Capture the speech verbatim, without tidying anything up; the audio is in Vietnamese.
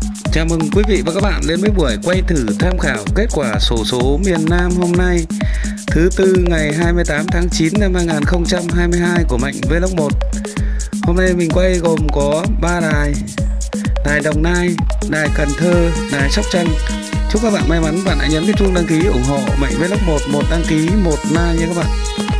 Chào mừng quý vị và các bạn đến với buổi quay thử tham khảo kết quả xổ số miền Nam hôm nay, thứ tư ngày hai mươi tám tháng chín năm hai nghìn không trăm hai mươi hai của Mạnh Vlog một. Hôm nay mình quay gồm có ba đài: đài Đồng Nai, đài Cần Thơ, đài Sóc Trăng. Chúc các bạn may mắn và hãy nhấn cái chuông đăng ký ủng hộ Mạnh Vlog một, một đăng ký, một like nha các bạn.